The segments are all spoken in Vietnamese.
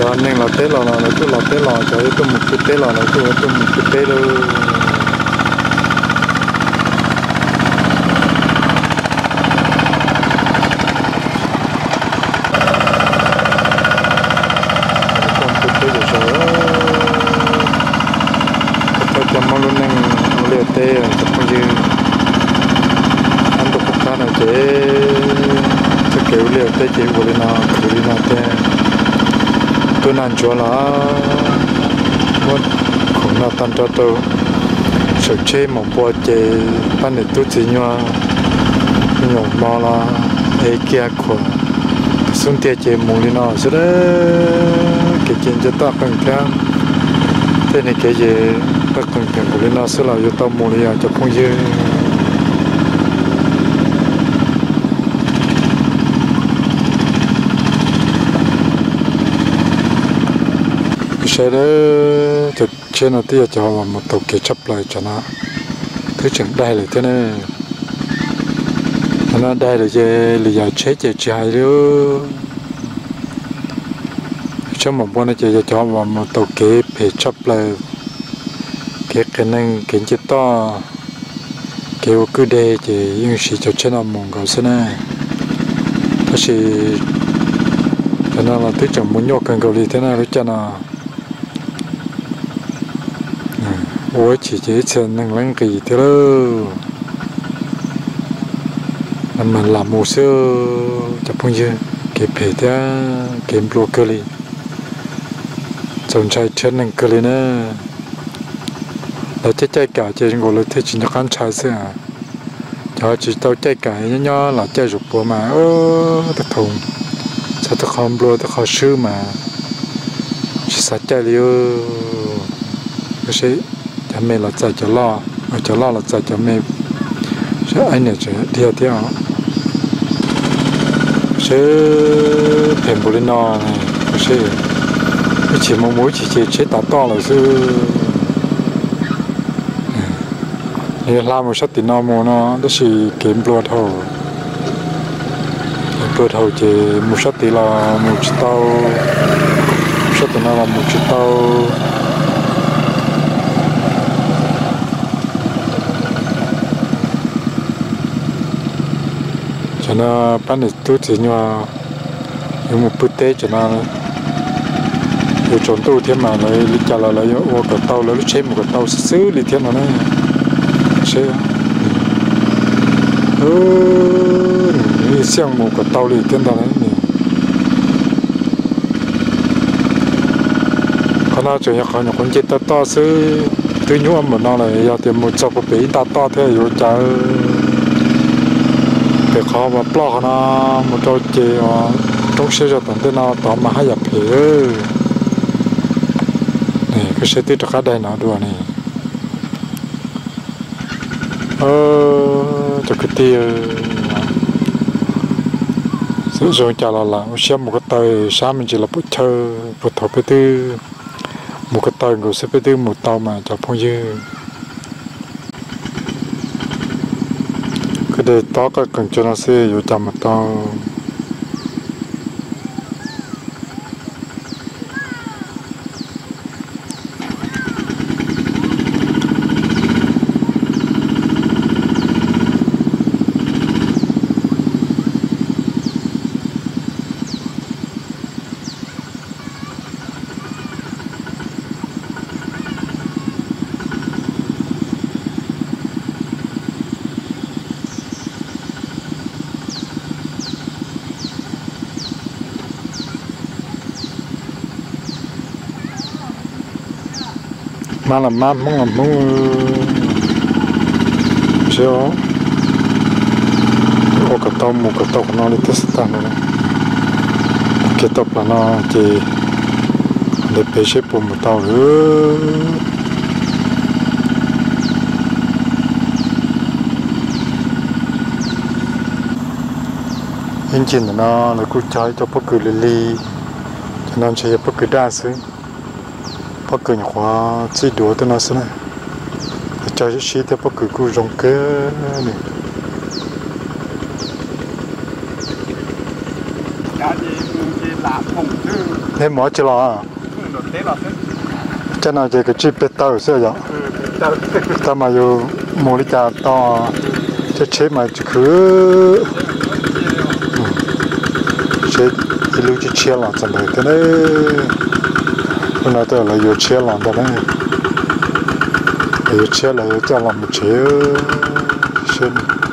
cho nên là té là cứ là té là cho tôi một cái té là tôi một cái té luôn con cái té rồi tôi cho mong luôn nên liệt té cho con gì anh tôi cũng khá là dễ cái kiểu liệt té chỉ vừa lên nó té tôi năn chúa là muốn không nào tan cho tôi sự chế một bộ chế ban để tôi chỉ nhòa nhổ mò là ấy kia của xuân tiệt chế mù đi nó sẽ cái chuyện cho ta cần theo thế này cái gì ta cần theo của đi nó sẽ là cho ta mù đi cho không dư sẽ đó thực trên là tia cho một tàu kia chấp lại cho nó thứ chẳng đây là thế này nó đây là về lý do chết chạy chạy đó cho một bọn nó chạy cho một tàu kia phải chấp lại cái năng cái chết to kêu cứ để chỉ những sự cho trên là mong cầu xin này thế thì cho nên là thứ chẳng muốn nhóc cần cầu đi thế này cho nó ôi chỉ chơi năng lăng kỳ thế đó mình làm một số chụp phong dư cái bể thế cái blue curly trồng trái chân năng curly nữa là trái cả chơi ngồi lấy thế chỉ nhắc ăn trái thôi à cho chỉ tao trái cả nhỏ là trái rụt bò mà thật thùng sao thật không blue thật khó sư mà chỉ sát trái liu cái gì mẹ là chạy cho lo là chạy cho mẹ sẽ anh này sẽ theo sẽ thèm bồ lên nọ này sẽ chỉ mong muốn chỉ chế tạt to là sư thì làm một số tiền nó mua nó đó là kiếm bùa thầu chỉ một số tiền là một chiếc tàu số tiền nó là một chiếc tàu cho nó bán được tốt thì nhưng một bữa tết cho nó rồi trốn tu thêm mà lấy lý trả là lấy ô cái tàu lấy chế một cái tàu xứ lý thêm nó này chế xem một cái tàu lý thêm đó đấy còn nó chỉ có những con chết to xứ tôi nhớ mà nó này giờ thì một chục cái bể to thế rồi chờ để khó mà bỏ nó một trâu chè trong xe cho tận tới nào tóm mà hay dập thì này cái xe tít cho đây nào đùa này cho cái tia sử dụng trả là xem một cái tờ sáng mình chỉ là bút thơ bút thọ cái tư một cái tờ người sẽ cái tư một tàu mà cho phong dư để tao cái cần cho nó sẽ vô chăm mà tao mà làm mát muốn làm muốn sao một cái tàu nó đi test tăng rồi cái tàu là nó chỉ để bê xếp một tàu nữa engine nó là cú trái cho bất cứ lì cho nên sẽ bất cứ đa số bất cứ những khóa chỉ đùa tới nó xem này cho cái gì thì bất cứ cú rong kế này cái gì cũng chỉ là phong thư thế mỗi chỉ là cho nên chỉ cái chip bê tơ xưa vậy ta mà dù mua đi chả to chế mà chỉ cứ chế lưu chỉ chia là chẳng phải thế đấy hôm nay tôi là yêu chia là đó đấy yêu chia là cho làm một chế xin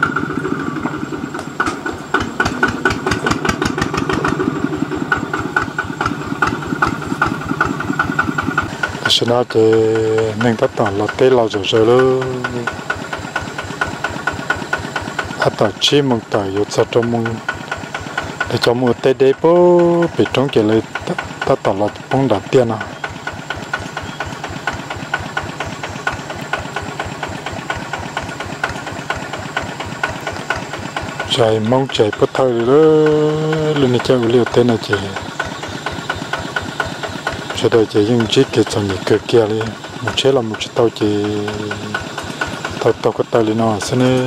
xin nói thì nên tất cả là tết lâu rồi luôn tao chỉ mong tao yêu sao trong mong để cho mong tết đấy bố bị trong cái này tất cả là bông đá tiền à chạy mong chạy bắt thôi rồi lên chơi cái liều tên này chị cho đây chị dùng chiếc cái chân này cực kia đi một chế là một chiếc tàu chị tàu cái tàu lên nó xin đi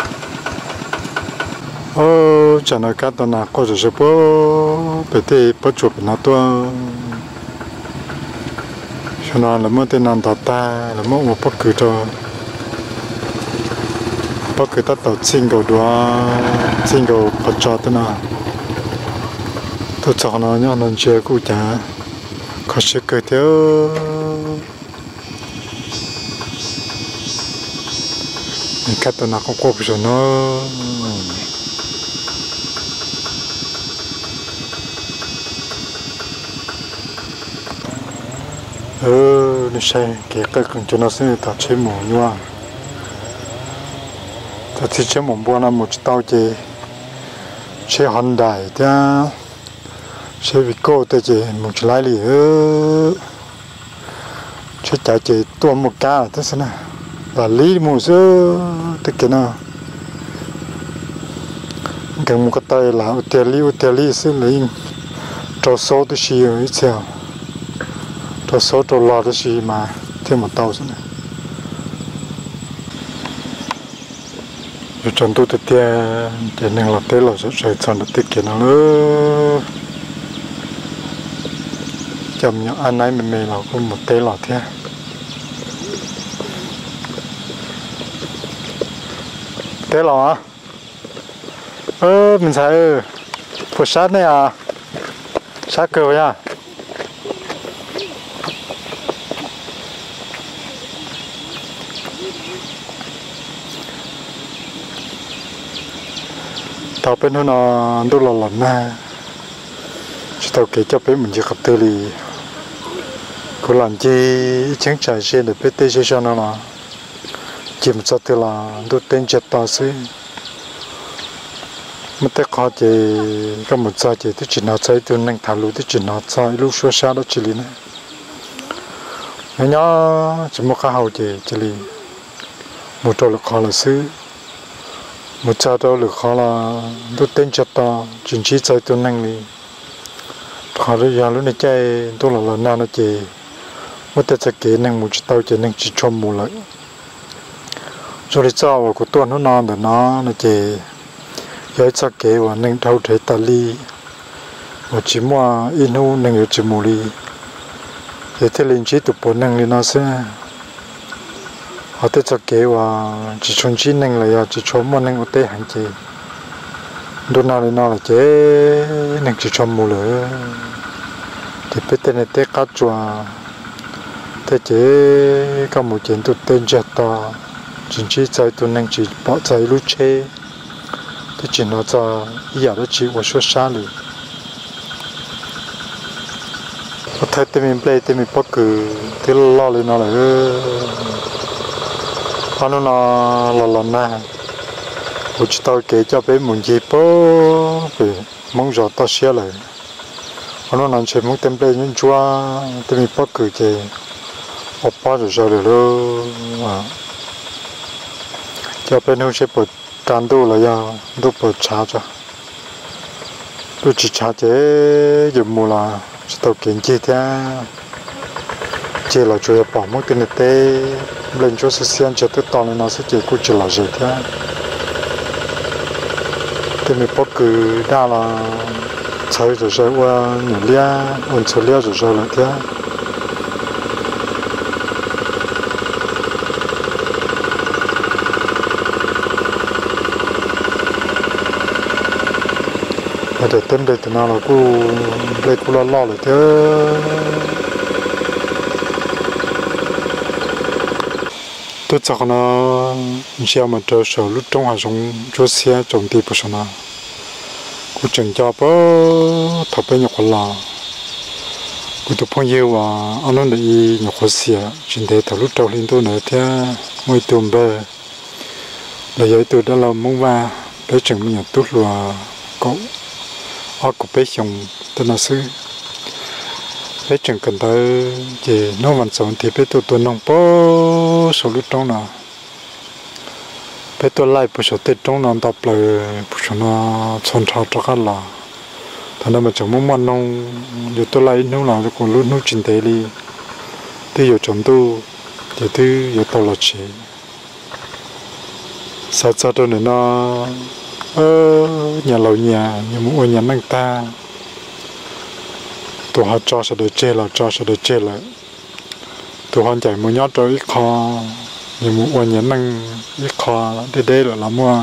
ô chẳng nói cả tao nào có rồi bố bị thế bắt chuột nó to cho nó là mất tên nào ta là mất một bất cứ cho bất cứ tao single đua single bắt cho thế nào tôi chọn nó nhá nên chơi cũng chả có sự cơ theo cái tao nào không có rồi nó nó sai cái cần cho nó sẽ tạo chế mỏ nhua ta chỉ chế mỏ bùa là một tàu chế Hyundai ta chế Vico ta chế một lái lì chế chạy chế tua một cá thế sao nè là lý một số tất cả nó cái một cái tay là hotel sẽ lấy trâu số tới xí ít sao trâu số trâu lò tới xí mà thêm một tàu nữa rồi chọn tôi tự tiền để nên là tế là sẽ chọn được tiết kiệm nó nữa chồng những anh ấy mình là có một tế là thế tế là mình sẽ phụ sát này à sát cơ nha tao bên nó đâu là lần na chỉ tao kể cho bên mình chỉ gặp từ lì cô làm chi chẳng trải xe để biết tê cho nó là chỉ một số từ là đôi tên chặt tao xí mà tất cả chỉ có một số chỉ tôi chỉ nói chơi tôi năng thảo luận tôi chỉ nói chơi lúc xưa xa đó chỉ lì này nhớ chỉ một cái hậu chỉ lì một trò là khó là xứ một trò đó là khó là đôi tên chặt tao chỉ chơi tôi năng lì họ bây giờ lúc này chơi tôi là lần nào nó chỉ một tết sẽ kể năng một tàu chỉ năng chỉ cho mù lại rồi đi sau của tôi nó non để nó chỉ giới sẽ kể và năng thâu thể ta li một chỉ mua inu năng chỉ mù li để thế lên chỉ tụ bộ năng li nó sẽ họ tết sẽ kể và chỉ chọn chỉ năng là chỉ cho mua năng một tết hàng chỉ đôi nào thì nó là chế năng chỉ cho mù lại thì biết tên này tết cá chua thế chế có một chuyện tụt tên chặt to chính chỉ chạy tụi năng chỉ bỏ chạy lúc chế thế chỉ nó cho giờ đó chỉ có số xa rồi thấy tên mình play tên mình bắt cứ thế lo lên nó là nó là na một chút tao kể cho bé muốn gì bố về mong rõ tao xé lại nó nói chuyện muốn tên play những chúa tên mình bắt cứ chơi oppa rồi luôn cho bên nó sẽ bật tràn đủ là do đủ bật trả cho đủ chỉ trả chế dùng mùa là tàu kiện chi thế chỉ là chủ yếu bỏ một cái này tê lên chỗ sẽ xem cho tới tàu này nó sẽ chỉ cũng chỉ là gì thế thì mình bắt cứ đa là chơi rồi chơi qua nhà lia ôn chơi lia rồi chơi lại thế để tên để từ nào là cô để cô lo lại thế tôi chắc nó xem mà chờ sở lúc trong hàng sống cho xe trồng tiền bớt sana cô chừng cho bớt thập bên nhọc là cô tụi phong yêu và anh nói để nhọc xe trên thế thằng lúc trâu lên tôi nữa thế mỗi tuần bơ là vậy tôi đã làm mong va để chừng mình tốt là cậu ở cục bé xong tôi nói sư bé chừng cần tới chỉ nó vẫn sống thì bé tôi nông bó số lúc trong nào bé tôi lại bữa số tết trong nào tập lại bữa số nó chọn thảo cho khác là thành ra mà chẳng muốn ăn nông giờ tôi lại nấu nào cho còn lúc nấu chín thế đi tôi giờ chọn tu thì tôi giờ tao là chỉ sao sao tôi này nó nhà lầu nhà mỗi nhà nâng ta tụi họ cho sẽ được chơi lại tụi họ chạy một nhót rồi ít kho nhưng mỗi nhà nâng ít kho để là làm mua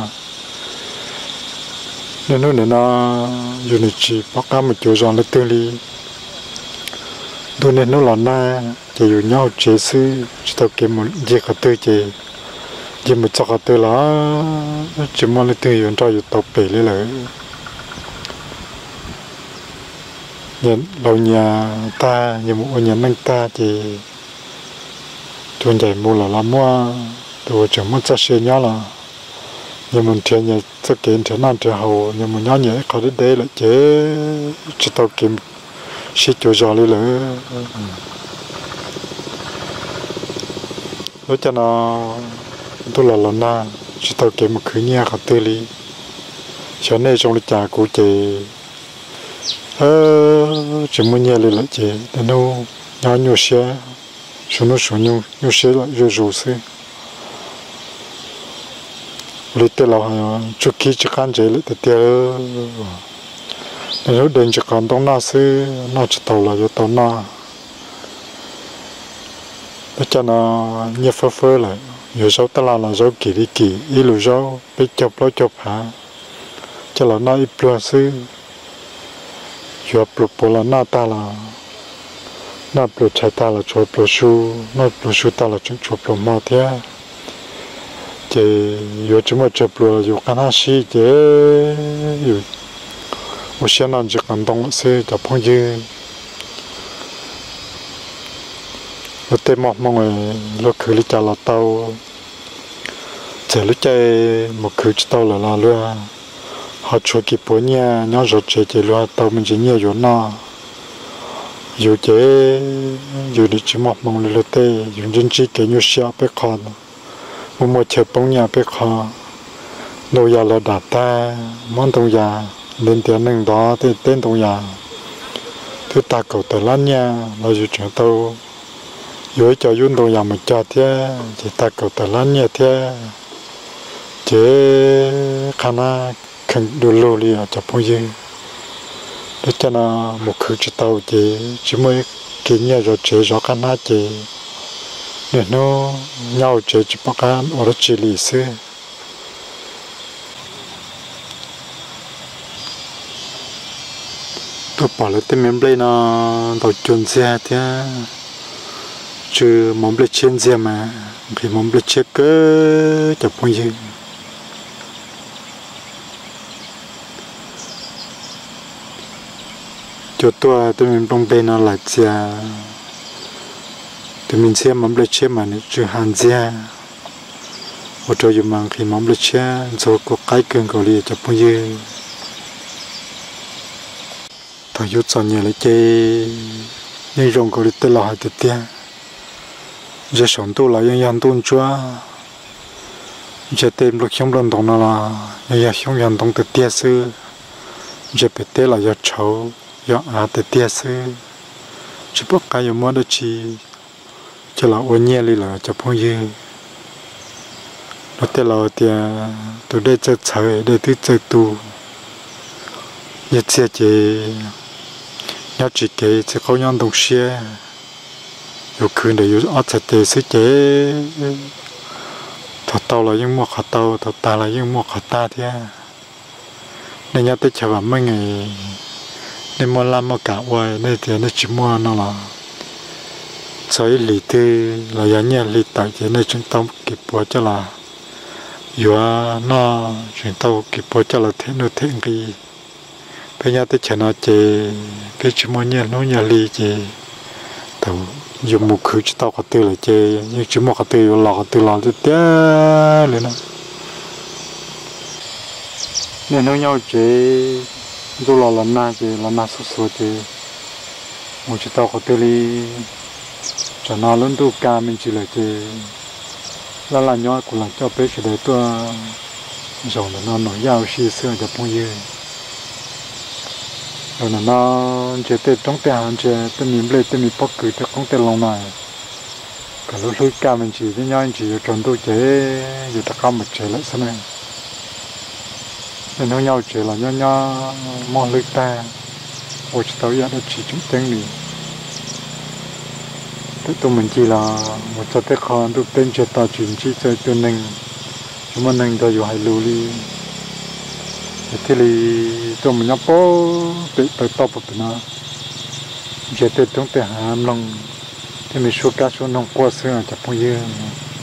nên nó này nó dù này chỉ bắt cá một chỗ giòn là tương lý tôi nên nó là na chỉ dù nhau chế sư chỉ tao kiếm một gì cả tư chế chỉ một chắc từ là chỉ mong là từ yon cho tập bể lại nhận lâu nhà ta như một nhà nâng ta thì tuần chạy mua là làm mua tôi chẳng muốn chắc xe nhá là nhưng mình chơi nhà chắc kiến thế nào chơi hậu nhưng mình nhá nhẹ có đến đây là chế chỉ tao kiếm xe chỗ giò đi lại nói cho nó tôi là na chỉ tao kiếm một khứ nhà khá tư lý cho nên trong lịch trả của chị chỉ muốn nhà lên lại chị để nó nhỏ nhiều xe số nó số nhiều xe lại rồi xe lịch tết là chút khi chỉ khăn chị lại tết để nó đến chỉ còn đông na xe nó chỉ tàu là cho tàu na nó cho nó nhẹ phơ lại nhiều số ta là số kỳ đi kỳ ý lù số biết chụp lo chụp hả cho là nó ít luôn sư chụp bộ là na ta là na bộ chạy ta là chụp bộ su ta là chụp bộ mò thế chỉ nhiều chúng mà chụp bộ nhiều cái nào xí chứ nhiều một số năm chỉ cần đông sư chụp phong dư lúc tết mọc mong lúc khử lịch trả là tàu giờ lúc chơi một khử tàu là luôn họ cho kịp bữa nhà nhau rồi chơi luôn tàu mình chỉ nhiều rồi nó dù chơi dù đi chỉ mọc mong lúc tết dùng chân chỉ cái nhiều xe bé con một chơi bóng nhà bé con nồi giờ là đặt ta món tông già lên tiền nâng đó thì tên tông già thứ ta cầu tới lăn nha là dù chuyện tàu dưới cho yun đồ làm một cho thế chỉ ta cầu ta lăn nhẹ thế chế khana khăn đồ lô li ở trong phong dương để cho nó một khử chỉ tàu chỉ mới kiến nhẹ rồi chế rõ khana chế để nó nhau chế chỉ bắt ăn ở đó chỉ lì xưa tôi bỏ lại tên miếng play nó đầu chuẩn xe thế chứ mong bị chen gì mà thì mong bị chết cơ chụp phong gì cho tôi mình bông bê nó lại cha thì mình xem mong bị chết mà chứ hàng gì ở chỗ dùng mang thì mong bị chết rồi có cái cần gọi là chụp phong gì thời gian sau này lại chơi nhưng rong gọi là tê là hai tê giờ sống tu là yang tu chúa giờ tìm được sống lần đồng là giờ sống yang đồng từ tia sư giờ bị tê là giờ cháu giờ từ tia sư chỉ bắt cái giờ mua được chi cho là ôn nhẹ đi là cho phong dư nó tê là tia từ đây chơi chơi để thứ chơi tu như xe chị nhớ chỉ kể sẽ có nhau đồng xe yêuคืนเดี๋ยวอดจะเตะซื้อเจ๊ถอดเตาเรายังหมวกขาเตาถอดตาเรายังหมวกขาตาเท่าในยัดแต่ฉบับไม่ไงในมอลามกะไว้ในเดียในชิมัวนั่นล่ะใช้หลีตือเราอย่างเงี้ยหลีตัดเจในจุดต้องเก็บปัวจะละอยู่ว่าน่าจุดต้องเก็บปัวจะละเทนุเทงกีเป็นยัดแต่ฉบับเจเป็นชิมัวเนี่ยนู้นอย่าหลีเจแต่อยู่มุขคือจะต้องกระตือเลยเจยังชิมัวกระตือหลอกกระตือหลอกจะเตี้ยเลยนะเนี่ยน้องยาวเจดูหล่อละน่าเจละน่าสุดๆเจมุขจะต้องกระตือเลยจะนอนลุ้นดูการมันจีเลยเจแล้วหลานย้อยกุหลาบเจ้าเป็ดจะได้ตัวส่งแต่นอนหน่อยยาวชีเสื้อจะพงยืนแล้วนอนเจเตต้องแต่หันเจแต่มีเบลแต่มีปอกคือแต่คงแต่ลงหน่อยก็รู้สึกการมันจีที่ย้อยจีอยู่จนตัวเจอยู่ตะก้ามันเจแล้วซะหน่อยแล้วน้องยาวเจละย้อยมองลึกตาโอ้จะต้องยัดจีจุดเต็งนี่ตัวมันจีละมันจะได้คอนตัวเป็นจะต่อจุดจีเจอตัวหนึ่งชั่วโมงหนึ่งจะอยู่ให้รู้ลีที่ลีตัวมันยังโป้ไปต่อปุ๊บนะจะได้ต้องแต่หามลงที่มีช่วงการช่วงน้องกลัวเสื้อจะพงยืน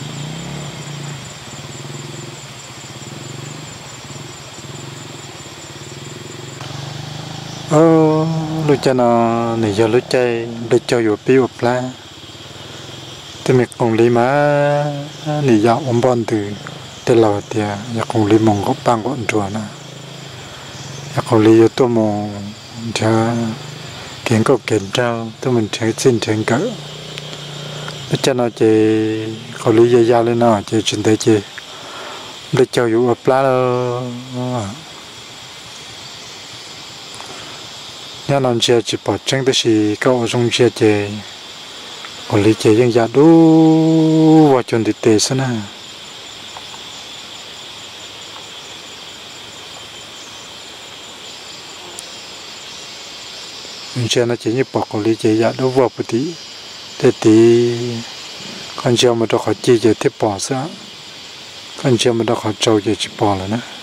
รู้จักนะนี่จะรู้ใจได้เจออยู่ปีอุปลาที่มีกงลีมานี่ยาอมบอลตือแต่เราเดียยากงลีมองก็ปังก็อันจัวนะยากงลีอยู่ตัวมองจะเก่งก็เก่งเจ้าตัวมันใช้สิ้นเชิงก็แล้วจะน่าจะเขาลียาวๆเลยนะจะจินได้จะได้เจออยู่อุปลาเนี่ยนอนเชียจีบจังแต่สิก็จงเชียเจคนลีเจยังอยากดูว่าจนติดเตะซะนะเชียน่าจะยิ่งปอกคนลีเจอยากดูว่าปกติแต่ตีคนเชียมันต้องขอจีเจที่ปอซะคนเชียมันต้องขอเจ้าเจจีปอแล้วนะ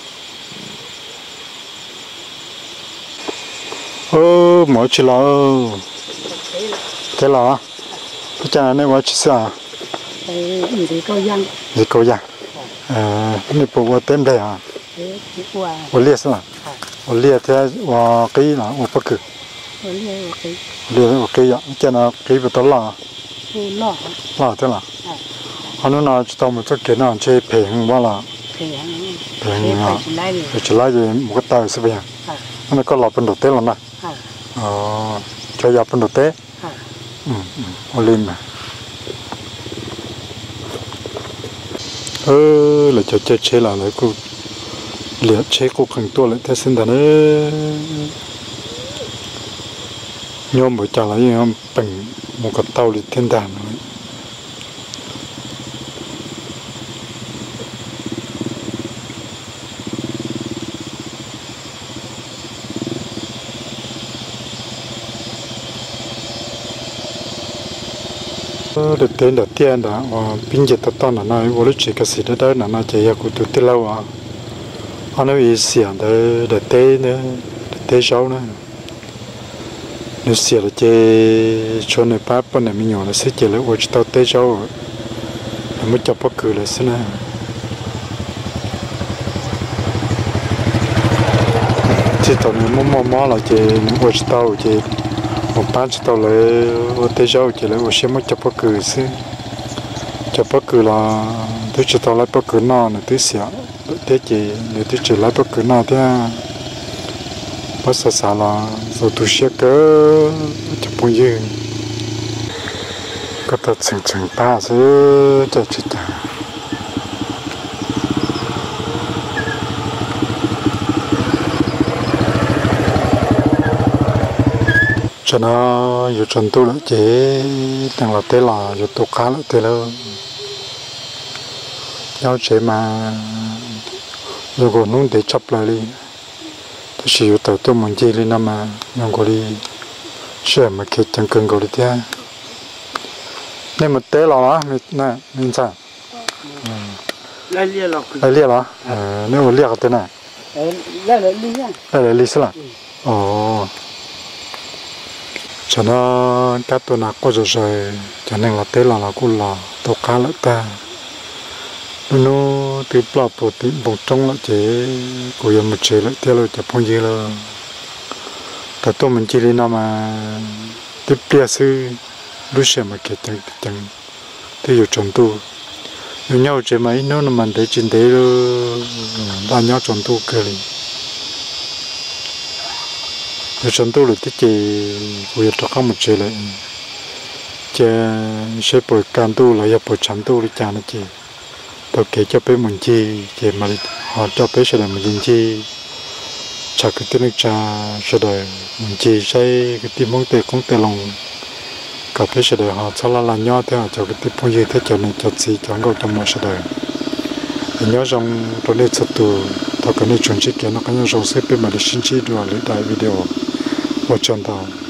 หมอชิลาเท่าไหร่พระเจ้าในวัดชิสาอยู่ในเก้าย่างนี่เก้าย่างนี่ปลูกว่าเต็มเลยอ่ะว่าเลี้ยสิว่าเลี้ยแท้ว่ากี่นะว่าปักคือเลี้ยว่ากี่อ่ะเจ้าน่ะกี่เป็นตัวล่าล่าเท่าไหร่อันนั้นน่ะจะต้องมันจะเกิดน่ะเช่เพลงว่าล่ะเพลงอ่ะไปจะไล่จะมันก็ตายสิไปอ่ะอันนั้นก็หลับเป็นตัวเต้แล้วนะจะอยากเป็นตัวเต้โอลิมlà cho chế là lấy cô liệt chế cô khẩn tua lại thế sinh thần nhôm buổi chiều là nhôm bằng một cái tàu đi thiên đàng rồi được tên đầu tiên đó pin dịch tao là nói vô lúc chỉ cái gì đó là nó chỉ có tụi tê lâu à anh nói xiển đấy để tê nữa để tê sáu nữa nếu xiển là chỉ cho người pháp bên này mình nhỏ là sẽ chỉ là vô tao tê sáu là mới chọc bắt cười là thế này chỉ tao này mò là chỉ vô tao chỉ một bán cho tao lấy ô tê rau chỉ lấy ô xe mất chụp bắp cừ xí chụp bắp cừ là tôi cho tao lấy bắp cừ nọ này tôi xỉa thế chỉ để tôi chỉ lấy bắp cừ nọ thế bắp xà là rồi tôi xé cỡ chụp bông dư có thật chừng ba xí cho chị ta cho nóอยู่จนตัวละเจ๊ตั้งแต่เตล่าอยู่ตัวค้าละเตล่าย้อนเฉมาอยู่คนนู้นเดี๋ยวจับเลย tôi chỉ tàu tôi muốn chơi lên năm mà nhưng có đi xe mà kia chẳng cần có đi thế nên một té lo nè mình sao lại lia lọc lại lia lo nếu mà lia cái tên này lại lia lại lia sao ồ cho nó các tôi nãy có rồi cho nên là té là cũng là tàu cá lỡ ta nó từ bao bộ tính bông trong là chế của dân một chế lại theo là chụp phong gì là cả tôi mình chỉ đi nào mà tiếp theo sư lúc xem mà cái chẳng thì dù trồng tu nếu nhau chế mấy nó là mình để trên đấy rồi bao nhau trồng tu cơ đi nếu trồng tu là tí chế của dân trồng không một chế lại chế sẽ bồi can tu là giờ bồi chăn tu đi chán nó chế tôi kể cho bé mình chi chế mà họ cho bé sẽ làm mình chi chắc cái tiếng cha sẽ đời mình chi xây cái tim mong tê cũng tê lòng cả bé sẽ đời họ cho là nhỏ theo cho cái tim phong gì thế cho nên cho gì cho anh trong mọi sẽ đời nhớ rằng tôi nên sắp tu tôi cần nên chuẩn bị cái nó có những dòng xếp bên mà để xin chi đùa lấy đại video và chọn tàu